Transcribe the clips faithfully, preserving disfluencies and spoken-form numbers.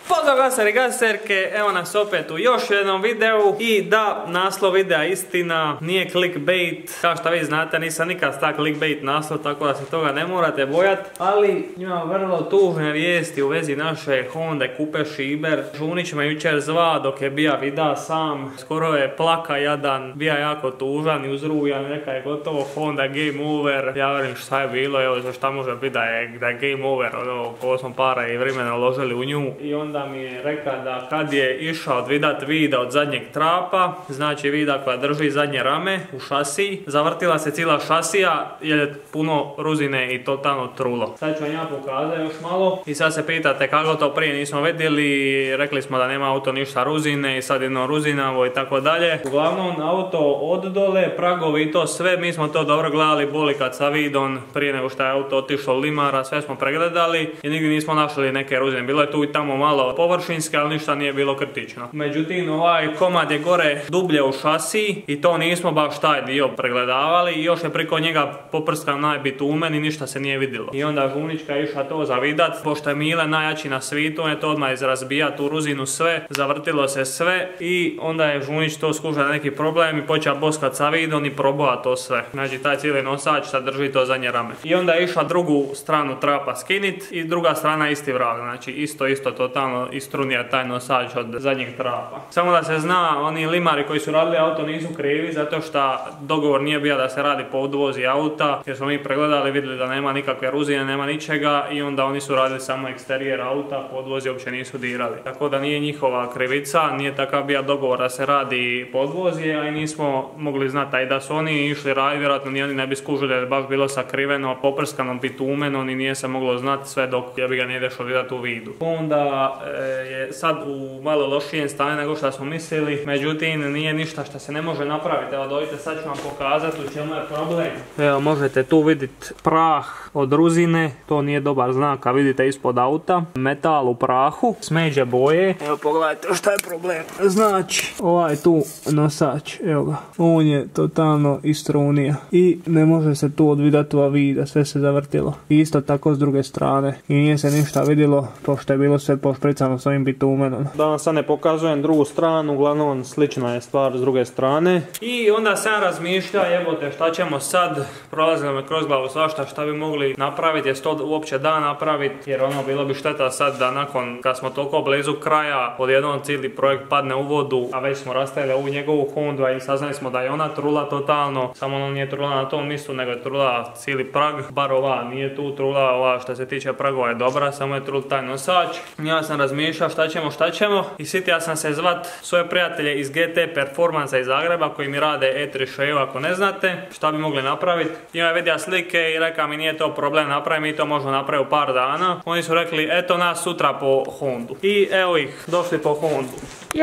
Pozdrav gaseri i gaserke, evo nas opet u još jednom videu. I da, naslov videa istina, nije clickbait. Kao što vi znate, nisam nikad stak clickbait naslov, tako da se toga ne morate bojat. Ali imam vrlo tužne vijesti u vezi naše Honda Coupe Šiber. Žunić me jučer zva dok je bija vida sam. Skoro je plaka jadan, bija jako tužan i uzrujan, neka je gotovo Honda game over. Ja verim šta je bilo, evo za šta može biti da je, da je game over, ono, koliko smo para i vremena uložili u nju. I onda mi je rekao da kad je išao odvidat vida od zadnjeg trapa, znači vida koja drži zadnje rame u šasiji, zavrtila se cijela šasija jer je puno ruzine i totalno trulo. Sad ću vam ja pokazati još malo i sad se pitate kako to prije nismo vidjeli, rekli smo da nema auto ništa ruzine i sad jedno ruzinavo i tako dalje. Uglavnom auto od dole, pragovi i to sve, mi smo to dobro gledali boli kad sa vidom prije nego što je auto otišlo limara, sve smo pregledali i nigdje nismo našli neke ruzine, bilo je tu i tamo malo površinske, ali ništa nije bilo kritično. Međutim, ovaj komad je gore dublje u šasiji i to nismo baš taj dio pregledavali i još je priko njega poprskao najbitumen i ništa se nije vidjelo. I onda Žunička je išla to zavidat, pošto je Mile najjači na svitu, on je to odmah izrazbija tu ruzinu sve, zavrtilo se sve i onda je Žunić to skušao neki problem i počeo boskat sa vidom i probao to sve. Znači taj cijeli nosač sad drži to zadnje rame. I onda je išla drugu stranu trapa skinit i druga strana isti vrag, znači isto isto totalno istrunija taj nosač od zadnjeg trapa. Samo da se zna, oni limari koji su radili auto nisu krivi zato što dogovor nije bio da se radi po odvozi auta, jer smo mi pregledali, vidjeli da nema nikakve ruzine, nema ničega i onda oni su radili samo eksterijer auta, podvozi uopće nisu dirali. Tako da nije njihova krivica, nije takav bio dogovor da se radi podvozi, a i nismo mogli znati, a i da su oni išli raditi, vjerojatno ni oni ne bi skužili jer baš bilo sakriveno, poprskano bitumenom i nije se moglo znati sve dok ja bi ga nije dešlo vidjeti u vidu. Onda e, je sad u malo lošijem stanju nego što smo mislili, međutim nije ništa što se ne može napraviti. Evo dojte, sad ću vam pokazati u čemu je problem. Evo možete tu vidjeti prah od ruzine, to nije dobar znak, a vidite ispod auta, metal u prahu, smeđe boje. Evo pogledajte šta je problem. Znači ovaj tu nosač, evo ga, on je totalno istrunija i ne može se tu odvidati ova vida, sve se zavrtilo. I isto tako s druge strane i nije se ništa vidjelo pošto je bilo sve pošpricano s ovim bitumenom. Da vam sad ne pokazujem drugu stranu, uglavnom slična je stvar s druge strane. I onda sam razmišljao, jebote šta ćemo sad, prolazilo me kroz glavu svašta šta bi mogli napraviti, jer se to uopće da napraviti, jer ono bilo bi šteta sad da nakon kad smo toliko blizu kraja odjednom cijeli projekt padne u vodu, a već smo rastavili ovu njegovu Hondu i saznali smo da je ona trula totalno, samo ona nije trula na tom mjestu nego je trula cijeli prag, bar ova nije tu trula, ova što se tiče pragova je dobra, samo je trul taj nosač. Ja sam razmišljao šta ćemo, šta ćemo i sitio sam se zvat svoje prijatelje iz G T Performansa iz Zagreba koji mi rade E tri Shave ako ne znate šta bi mogli napraviti. Ima je vidio slike i rekao mi nije to problem napraviti, mi to možemo napraviti u par dana. Oni su rekli eto nas sutra po Hondu. I evo ih, došli po Hondu.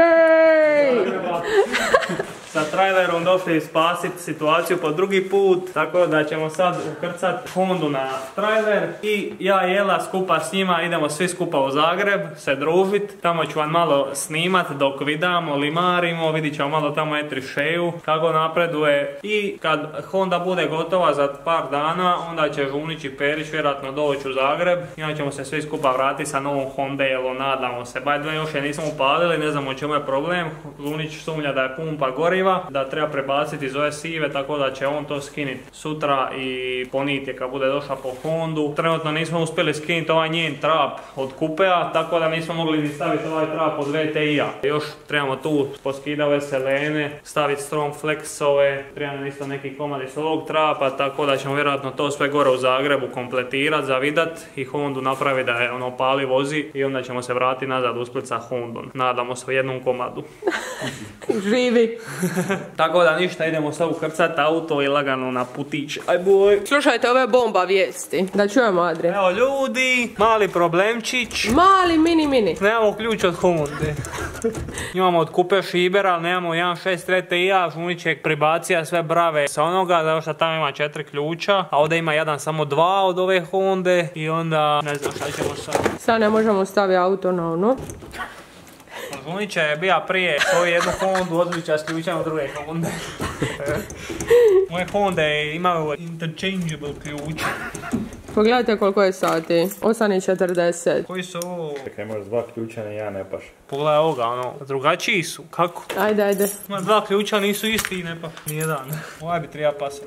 Jej! Sa trailerom došli spasiti situaciju po drugi put, tako da ćemo sad ukrcat Hondu na trailer i ja i Jela skupa s njima idemo svi skupa u Zagreb se družit. Tamo ću vam malo snimat dok vidamo, limarimo, vidit ćemo malo tamo E tri Shave kako napreduje i kad Honda bude gotova za par dana onda će Žunić i Perić vjerojatno doći u Zagreb i onda ćemo se svi skupa vratiti sa novom Hondelom, nadamo se. By the way, još je nismo upalili, ne znamo u čemu je problem. Žunić sumnja da je pumpa goriva, da treba prebaciti iz ove sive, tako da će on to skiniti sutra i poniti kad bude došla po Hondu. Trenutno nismo uspjeli skiniti ovaj njen trap od Coupea, tako da nismo mogli ni staviti ovaj trap od V T I-a. Još trebamo tu poskidati ove selene, staviti strong flexove, trebamo isto neki komadi s ovog trapa, tako da ćemo vjerojatno to sve gore u Zagrebu kompletirati, zavidat i Hondu napraviti da je ono pali vozi i onda ćemo se vratiti nazad u Split sa Hondom. Nadamo se u jednom komadu. Živi. Tako da ništa, idemo sad ukrcat auto i lagano na putić. Aj boj. Slušajte ove bomba vijesti. Da čujemo, Adri. Evo ljudi, mali problemčić. Mali, mini, mini. Nemamo ključ od Honde. Imamo od Coupe Šibera, ali nemamo jedan šest R T I-a, Žunićek pribacija sve brave sa onoga, zato što tamo ima četiri ključa, a ovdje ima jedan samo dva od ove Honde i onda ne znam šta ćemo sad. Sad ne možemo staviti auto na ono. Žunića je bija prije svoju jednu Hondu odliča s ključem od druge Honde. Moje Honde imaju interchangeable ključ. Pogledajte koliko je sati. osam i četrdeset. Koji su ovo? Čekaj, možda dva ključa, ni ja ne paš. Pogledaj ovoga, ono, drugačiji su. Kako? Ajde, ajde. Ma dva ključa nisu isti i ne pa. Nijedan. Ovaj bi treba pasat.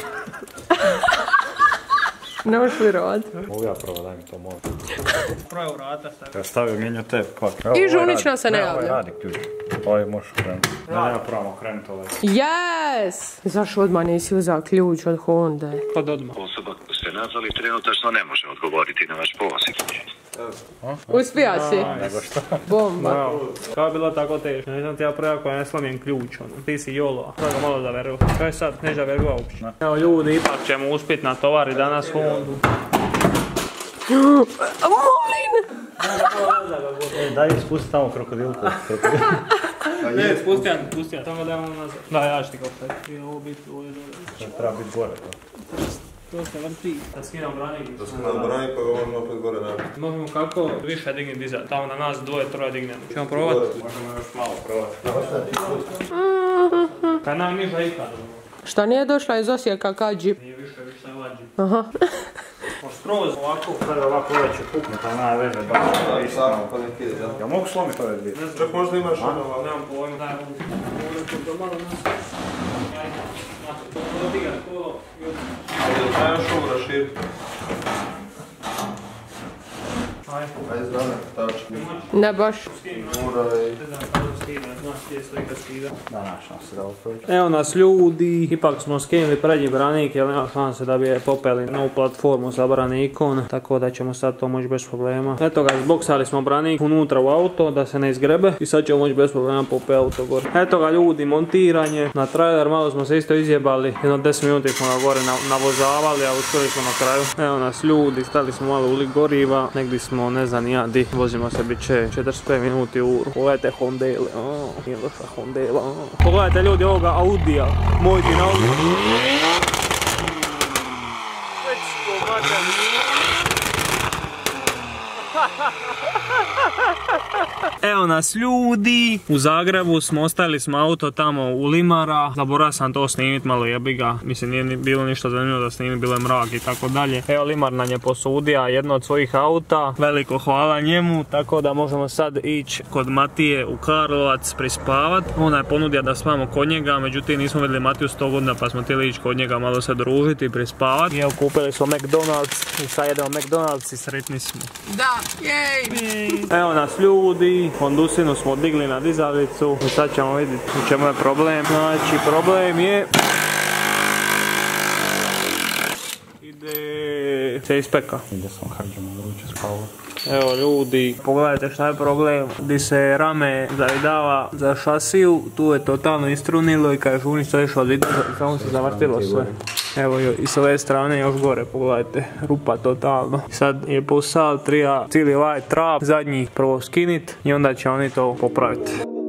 Ne možeš vjerovat. Mogu ja prvo, daj mi to mogu. Prvo vrata stavio. Ja stavio mijenju te, kako? I žunična se ne javlja. Ovaj radi ključ. Ovaj možeš krenuti. Da, ja probamo krenuti ovaj. Yes! Zašto odmah nisi uzao ključ od Honda? Kod odmah. Osoba koju ste nazvali trenutačno ne može odgovoriti na vaš poziv. Uspija si. Nego šta? Bomba. Bravo. Kao je bilo tako teško. Ne znam ti ja prvo ako ja ne slomim ključ, ono. Ti si jolo. Sada ga malo zaveru. Kaj sad? Ne zaveru uopće. Evo ljudi, ipak ćemo uspjet natovariti danas Hondu. Molim! Daj spusti tamo krokodilku. Ne, spusti ja, spusti ja. Samo da imamo nazad. Da, ja ću ti kao sad. I ovo biti ovdje dole. Treba biti gore to. To se vrti. Da skinam branik. Da skinam branik pa ga možemo opet gore nabiti. Možemo kako više digni dizat. Tamo na nas dvoje, troje dignemo. Ćemo probati? Možemo još malo probati. Kaj nam niža ikad. Šta nije došla iz Osijeka kad džip? Nije više, više je ovaj džip. Aha. Skroz ovako. Sada ovako ove će puknuti, ali nema veze. Da, samo pa nek ide, Ja mogu slomiti ove dvije. čak možda imaš ono ovako. Nemam pojma, daj ovdje. Ovdje to malo nas. Ajde, znači, to diga, to... Ajde, još ovo raširiti. Ajde. Ajde, zname, tački. Ne baš. Mura i... Ne znam kako skida, znaš gdje je slika skida. Da, našao se da ovo prođe. Evo nas ljudi, ipak smo skinuli prednji branik jer nema šanse da bi je popeli novu platformu sa branikom, tako da ćemo sad to moći bez problema. Eto ga, izboksali smo branik unutra u auto da se ne izgrebe i sad ćemo moći bez problema popeti auto gore. Eto ga ljudi, montiranje na trailer, malo smo se isto izjebali, jedno deset minuti smo ga gore navozavali, a uspjeli smo na kraju. Evo nas ljudi, stali smo malo uli goriva, negdje smo ne znam ja di, vozimo se bit će četrdeset pet minuti u uru. Pogledajte Hondele, oh, nije došla Hondela, oh. Pogledajte ljudi ovoga Audija, moj ti na Audi. Evo nas ljudi, u Zagrebu smo, ostavili smo auto tamo u Limara, zaboravio sam to snimit, malo jebi ga, mislim nije bilo ništa zanimljivo da snimim, bilo je mrak i tako dalje. Evo Limar nam je posudija jedno od svojih auta, veliko hvala njemu, tako da možemo sad ići kod Matije u Karlovac prispavat. Ona je ponudio da spavamo kod njega, međutim nismo vidjeli Matiju sto godina pa smo htjeli ići kod njega malo se družiti i prispavat. I evo kupili smo McDonald's i sad jedemo McDonald's i sretni smo. Da, jej! Evo nas ljudi, Hondusinu smo digli na dizalicu i sad ćemo vidjeti u čemu je problem. Znači problem je... Ide... se ispeka. Ide sam hrđama vruće spavati. Evo ljudi, pogledajte šta je problem, gdje se rame zavidava za šasiju, tu je totalno istrunilo i kada je žunić išao od vidjeti, samo se zavrtilo sve. Evo i s ove strane još gore, pogledajte, rupa totalno. Sad je posao, treba cijeli ovaj trap zadnji prvo skinit i onda će oni to popraviti.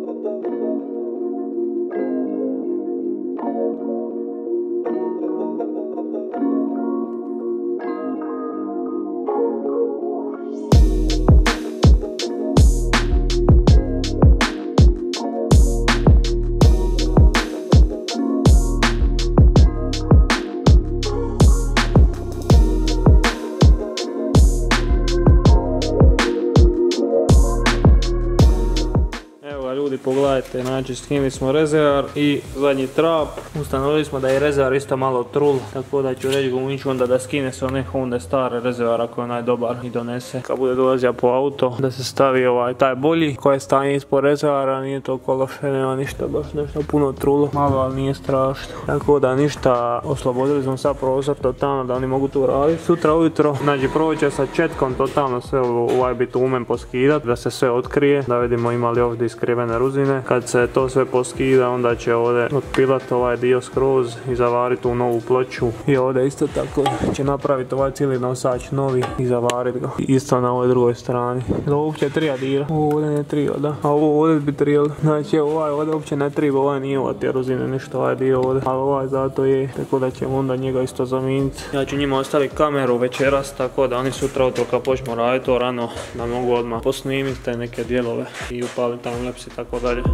Pogledajte, znači skinuli smo rezervar i zadnji trap. Ustanovili smo da je rezervar isto malo trul, tako da ću reći Gumiću onda da skine se one Honda stare rezervar ako je onaj dobar i donese. Kad bude dolazio po auto, da se stavi ovaj taj bolji koje je stanje ispod rezervara, nije toliko loše, nema ništa, baš nešto puno trulo, malo ali nije strašno. Tako da ništa, oslobodili smo sad prostor totalno da oni mogu tu raditi. Sutra ujutro, znači prvo će sa četkom totalno sve ovaj bitumen poskidat, da se sve otkrije, da vidimo ima li ovdje iskrivene ruzine. Kad se to sve poskida, onda će ovdje otpilat ovaj dio skroz i zavariti u novu ploču. I ovdje isto tako će napraviti ovaj cijeli nosač novi i zavariti ga. Isto na ovoj drugoj strani. Ovo uopće trija dira. Ovo ovdje ne trija, da. A ovo ovdje bi trijeli. Znači ovaj ovdje uopće ne triba, ovaj nije ova te ruzine, ništa ovaj dio ovdje. Ali ovaj zato je, tako da ćemo onda njega isto zamijeniti. Ja ću njima ostaviti kameru večeras, tako da oni sutra utro kad počnemo raditi to rano, da mogu odmah posnimiti te neke dijelove i upaliti timelapse i tako dalje.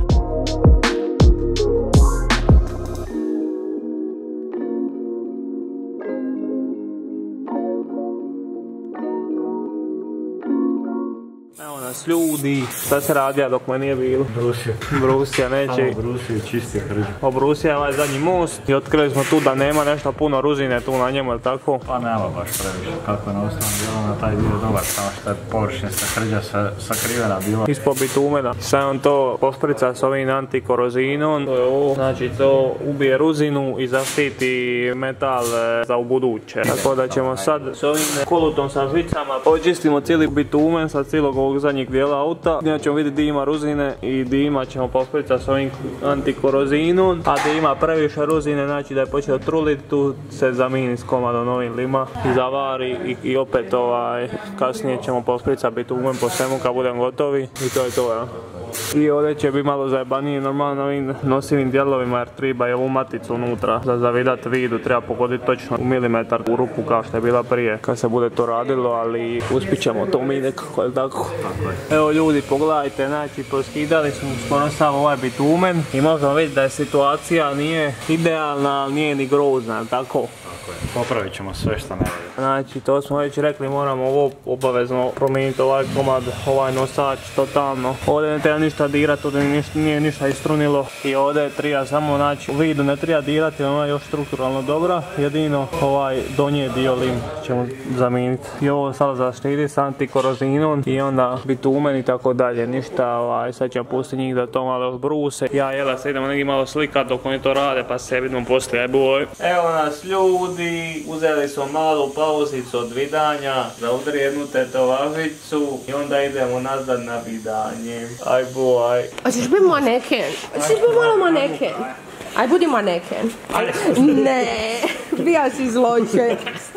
nas ljudi. Šta se radija dok me nije bilo? Brusio. Brusija neće. Samo brusio i čistio hrđu. Obrusija ovaj zadnji most i otkrili smo tu da nema nešto puno ruzine tu na njemu, ili tako? Pa nema baš previše. Kako je na osnovom dijelu na taj dio dobar, samo što je površinska hrđa sakrivena bila. Ispod bitumena. Sad on to posprica s ovim antikorozinom. To je ovo. Znači to ubije ruzinu i zaštiti metal za ubuduće. Tako da ćemo sad s ovim kolutom sa žicama očistimo cijeli bitumen sa cijelog ovog zadnjeg dijela auta. Gdje ćemo vidjeti di ima ruzine i di ima ćemo pospricati s ovim antikorozinom. A di ima previše ruzine, znači da je počeo truliti, tu se zamini s komadom ovim lima i zavari i, i opet ovaj, kasnije ćemo pospricati bitumen po svemu kad budemo gotovi i to je to, ja. I ovdje će biti malo zajebanije normalno ovim nosivim dijelovima jer treba je ovu maticu unutra. Za zavidat vidu treba pogoditi točno u milimetar u ruku kao što je bila prije kad se bude to radilo, ali uspit ćemo to mi nekako, je tako? Evo ljudi, pogledajte, znači poskidali smo skoro sav ovaj bitumen i možemo vidjeti da je situacija nije idealna, ali nije ni grozna, je tako? Popravit ćemo sve što ne vidi. Znači to smo već rekli, moramo ovo obavezno promijeniti ovaj komad, ovaj nosač totalno. Ovdje ne treba ništa dirati, ovdje ništa, nije ništa istrunilo i ovdje treba samo, znači u vidu ne treba dirati, ona je još strukturalno dobra, jedino ovaj donji dio lim ćemo zamijeniti. I ovo sad zaštiti s antikorozinom i onda bitumen i tako dalje, ništa, ovaj, sad ćemo pustiti njih da to malo bruse. Ja jela se idemo negdje malo slikat dok oni to rade pa se vidimo poslije, aj boj. Evo nas ljudi, uzeli smo malu pauzicu od vidanja, da udri jednu tetovažicu i onda idemo nazad na vidanje. Aj boj. Hoćeš biti maneken? Hoćeš biti malo maneken? Aj budi maneken. Ne, bija si zločest.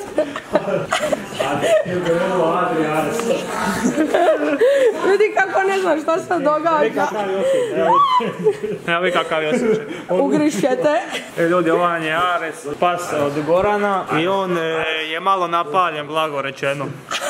Vidi kako ne znam šta se događa. Evo vi kakav je osjećaj. Ugrišćete. E ljudi, ovaj je Ares, pas od Gorana i on je malo napaljen, blago rečeno.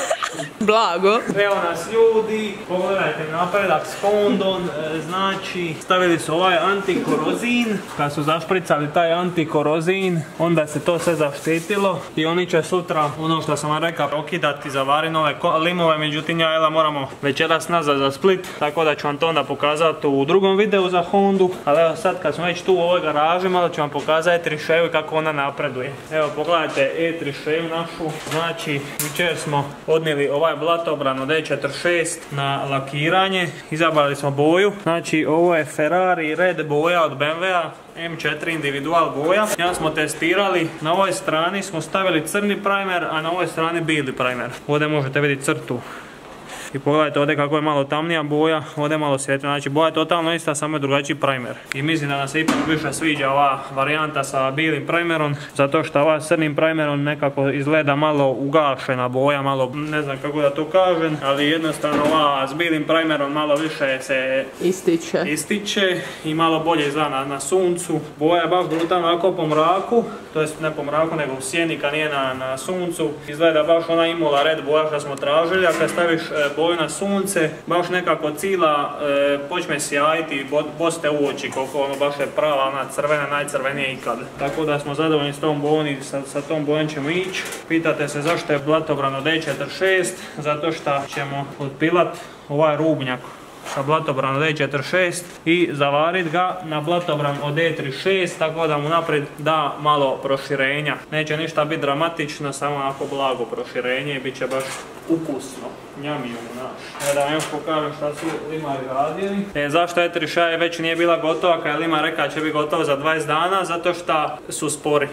Blago. Evo nas ljudi, pogledajte napredak s Hondom, e, znači stavili su ovaj antikorozin, kad su zašpricali taj antikorozin, onda se to sve zaštitilo i oni će sutra, ono što sam vam rekao, okidati, zavari nove limove, međutim ja jela moramo večeras nazad za Split, tako da ću vam to onda pokazati u drugom videu za Hondu, ali evo sad kad smo već tu u ovoj garaži, malo ću vam pokazati trišeju kako ona napreduje. Evo pogledajte e trišeju našu, znači jučer smo odnijeli ovaj blatobran od E četrdeset šest na lakiranje, izabrali smo boju, znači ovo je Ferrari Red boja od B M W-a, M četiri individual boja. Ja smo testirali, na ovoj strani smo stavili crni primer, a na ovoj strani bili primer. Ovdje možete vidjeti crtu. I pogledajte ovdje kako je malo tamnija boja, ovdje je malo svjetla, znači boja je totalno ista, samo je drugačiji primer. I mislim da nam se ipak više sviđa ova varijanta sa bilim primerom, zato što ova s crnim primerom nekako izgleda malo ugašena boja, malo ne znam kako da to kažem, ali jednostavno ova s bilim primerom malo više se Ističe. ističe i malo bolje izgleda na, na suncu. Boja je baš brutalno ovako po mraku, to jest ne po mraku nego u sjeni kad nije na, na suncu. Izgleda baš ona Imola Red boja što smo tražili, a kad staviš boju na sunce, baš nekako cila e, počne sjajiti i boste u oči, koliko ono baš je prava ona crvena, najcrvenija ikad. Tako da smo zadovoljni s tom bojom i sa, sa tom bojom ćemo ići. Pitate se zašto je blatobran od E četrdeset šest, zato što ćemo otpilat ovaj rubnjak sa blatobran od E četrdeset šest i zavarit ga na blatobran od E trideset šest, tako da mu naprijed da malo proširenja. Neće ništa biti dramatično, samo onako blago proširenje i bit će baš ukusno. Njamiju naš. E da vam još pokažem šta su limari radili. E, zašto E trideset šest već nije bila gotova kad je limar rekao će biti gotova za dvadeset dana? Zato što su spori.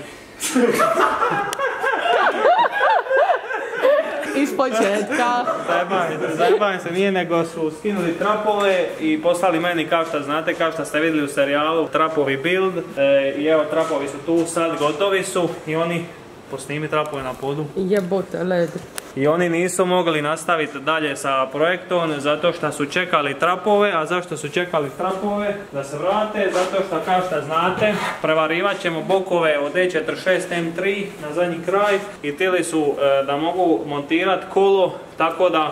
Iz početka. Zajebavim se, nije nego su skinuli trapove i poslali meni kao što znate, kao što ste vidjeli u serijalu, trapovi build. E, I evo trapovi su tu, sad gotovi su i oni posnimi trapove na podu. Jebote led. I oni nisu mogli nastaviti dalje sa projektom zato što su čekali trapove, a zašto su čekali trapove? Da se vrate, zato što kao što znate prevarivat ćemo bokove od E četrdeset šest M tri na zadnji kraj i htjeli su e, da mogu montirati kolo tako da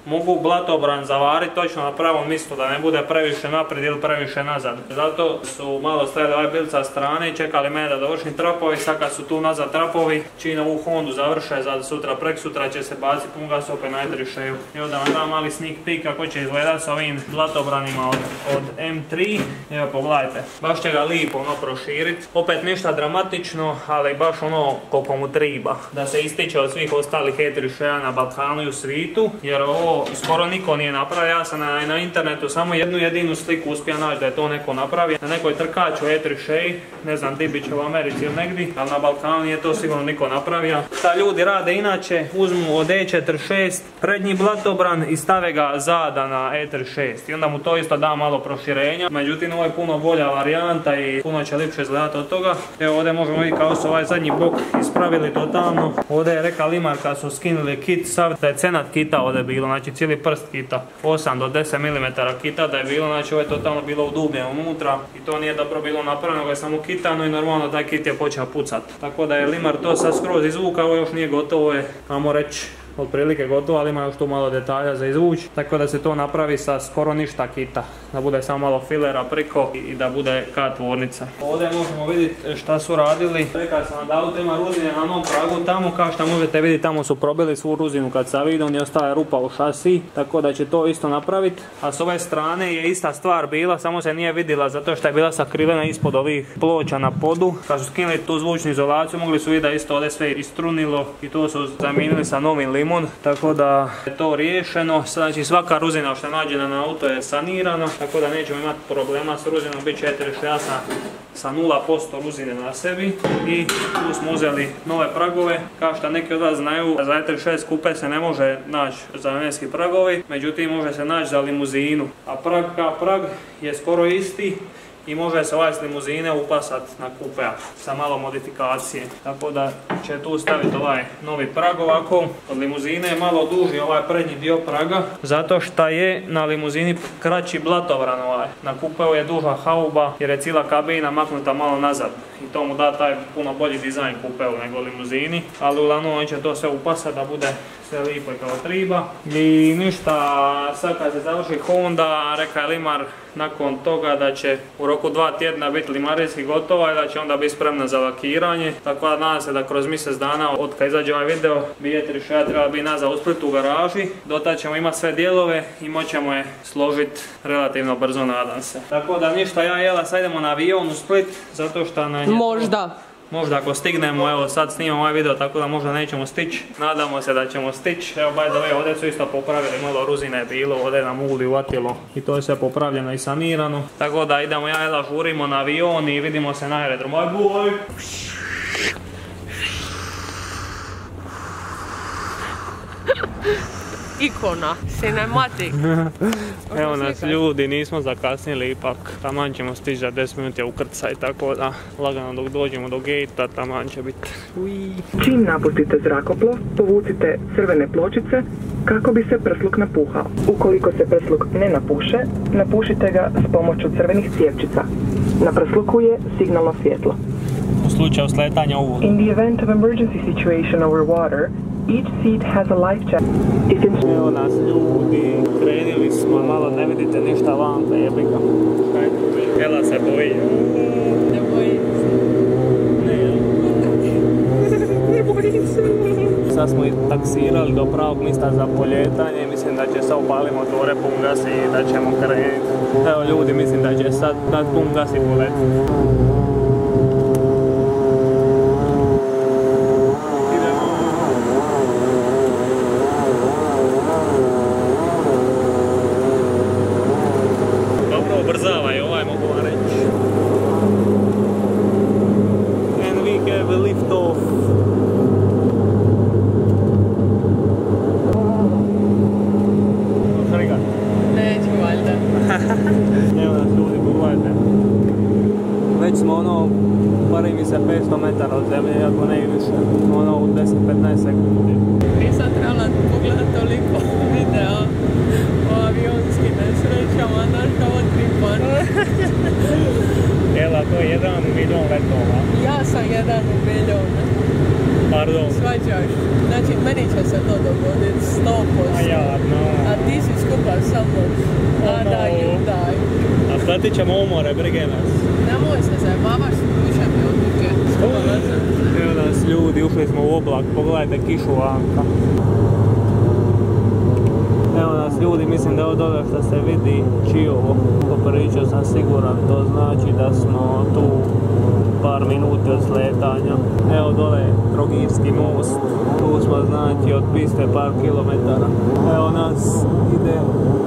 mogu blatobran zavariti točno na pravom mjestu, da ne bude previše naprijed ili previše nazad. Zato su malo stajali ovaj bil sa strane i čekali mene da dovršim trapovi. Sad kad su tu nazad trapovi, čim ovu Hondu završe, za sutra prek sutra će se baciti pun gas opet na Etrišeju. Evo da vam dam mali sneak peek kako će izgledati s ovim blatobranima od, od M tri. Evo pogledajte, baš će ga lijepo ono proširiti. Opet ništa dramatično, ali baš ono koliko mu triba. Da se ističe od svih ostalih Etrišeja na Balkanu i u svijetu, jer ovo skoro niko nije napravio. Ja sam na, na internetu samo jednu jedinu sliku uspio naći da je to neko napravio. Na nekoj trkaču Etrišej, ne znam di bit će u Americi ili negdje, ali na Balkanu nije to sigurno niko napravio. Šta ljudi rade inače, uzmu od E četrdeset šest prednji blatobran i stave ga zada na E trideset šest i onda mu to isto da malo proširenja. Međutim, ovo je puno bolja varijanta i puno će lipše izgledati od toga. Evo ovdje možemo vidjeti kao su ovaj zadnji bok ispravili totalno. Ovdje je rekao Limar kad su skinuli kit sav da je cenat kita ovdje bilo, znači cijeli prst kita, osam do deset milimetara kita da je bilo, znači ovo je totalno bilo udubljeno unutra i to nije dobro bilo napravljeno, ga je samo kitano i normalno taj kit je počeo pucat. Tako da je Limar to sad skroz izvukao, ovo još nije gotovo, je, ajmo reći, otprilike gotovo, ali ima još tu malo detalja za izvući, tako da se to napravi sa skoro ništa kita, da bude samo malo filera priko i da bude ka tvornica. Ovdje možemo vidjeti šta su radili. Rekao sam da auto ima ruzine na onom pragu tamo, kao što možete vidjeti tamo su probili svu ruzinu kad sa vidom i ostala je rupa u šasiji, tako da će to isto napraviti. A s ove strane je ista stvar bila, samo se nije vidjela zato što je bila sakrivena ispod ovih ploča na podu. Kad su skinuli tu zvučnu izolaciju mogli su vidjeti da isto ovdje sve istrunilo i to su zamijenili sa novim limon, tako da je to riješeno. Znači svaka ruzina što je nađena na auto je sanirana, tako da nećemo imati problema s ruzinom, bit će četiri šasa sa nula posto ruzine na sebi i tu smo uzeli nove pragove. Kao što neki od vas znaju, za E trideset šest kupe se ne može naći za namjenski pragovi, međutim može se naći za limuzinu, a prag ka prag je skoro isti i može se ovaj s limuzine upasat na kupea sa malo modifikacije. Tako da će tu staviti ovaj novi prag ovako. Od limuzine je malo duži ovaj prednji dio praga, zato što je na limuzini kraći blatobran ovaj. Na kupeu je duža hauba jer je cijela kabina maknuta malo nazad. I to mu da taj puno bolji dizajn kupeu nego limuzini. Ali uglavnom on će to sve upasat da bude sve lijepo kao triba. I ništa, sad kad se završi Honda, reka je Limar nakon toga da će u roku dva tjedna biti limarijski gotova i da će onda biti spremna za lakiranje. Tako da nadam se da kroz mjesec dana od kad izađe ovaj video bi E trideset šest treba biti nazad u Splitu u garaži. Do tada ćemo imati sve dijelove i moćemo je složiti relativno brzo, nadam se. Tako da ništa, ja i Jela sad idemo na avion u Split zato što na nje... Možda. Možda ako stignemo, evo sad snimamo ovaj video tako da možda nećemo stići. Nadamo se da ćemo stići. Evo by the way, ovdje su isto popravili, malo ruzine je bilo, ovdje nam ugli uvatilo i to je sve popravljeno i sanirano. Tako da idemo, ja i Jela žurimo na avion i vidimo se na aerodromu. Aj boj! Ikona, cinematic. Evo nas ljudi, nismo zakasnili ipak, taman ćemo stići za deset minuta ukrcaj, tako da lagano dok dođemo do gejta, taman će biti. Čim napustite zrakoplov, povucite crvene pločice kako bi se prsluk napuhao. Ukoliko se prsluk ne napuše, napušite ga s pomoću crvenih cijevčica. Na prsluku je signalno svjetlo. U slučaju sletanja u vodu. In the event of emergency situation over water, each seat has a life jacket. If in... Evo nas ljudi, krenili smo, malo ne vidite ništa vanka, jebi ga. Jela se boji. Ne bojim se. Ne, ne bojim se. Sad smo i taksirali do pravog mjesta za poljetanje, mislim da će sad upalimo tvore pun gas i da ćemo krenuti. Evo ljudi, mislim da će sad dat pun gas i poletiti. Ubrzavaj, ovaj mogu vam reći. And we have a lift off. Šriga. Neću valjda. Evo nas ljudi, pogledajte. Već smo ono, pari mi se petsto metara od zemlje, ako ne i više. Ono u deset do petnaest sekundi. Nisam trebala pogledat toliko videa o avionskim nesrećama, znaš kao tripan. Jela, to je jedan u milion letova. Ja sam jedan u milion. Pardon. Svađaš. Znači, meni će se to dogoditi sto posto. A ja, no. A samo. A da, Hyundai. A sletit ćemo u more, brige nas. Nemoj se zajebavaš, više mi odluke. Evo nas ljudi, ušli smo u oblak, pogledajte kišu vanka. Evo nas ljudi, mislim da je od ove što se vidi Čiovo, popričao sam siguran, to znači da smo tu par minuti od sletanja. Evo dole Trogirski most, tu smo znači od piste par kilometara. Evo nas ide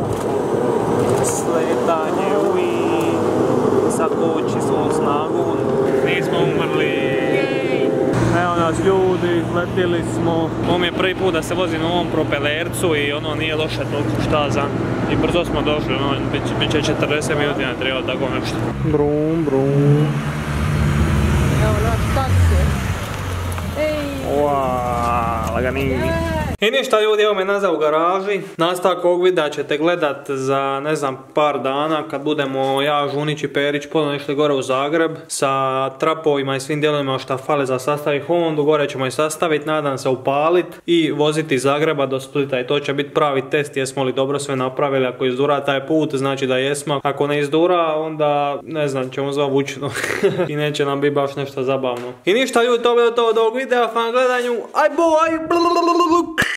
sletanje, ui, sad koči svu snagu, nismo umrli. Evo nas ljudi, letili smo. Ovo mi je prvi put da se vozim na ovom propelercu i ono nije loše toliko šta za. I brzo smo došli, ono, bit će četrdeset minuti na treba tako nešto. Brum, brum. Evo naš taksi. Ej! Uaa, laganin. I ništa ljudi, evo me nazad u garaži. Nastavak ovog videa ćete gledat za, ne znam, par dana kad budemo ja, Žunić i Perić ponovno išli gore u Zagreb sa trapovima i svim dijelovima šta fale za sastaviti Hondu. Gore ćemo i sastaviti, nadam se upalit i voziti iz Zagreba do Splita i to će biti pravi test jesmo li dobro sve napravili. Ako izdura taj put znači da jesmo, ako ne izdura onda ne znam, ćemo zavućno i neće nam biti baš nešto zabavno. I ništa ljudi, to je to od ovog videa, hvala na gledanju, aj bo, aj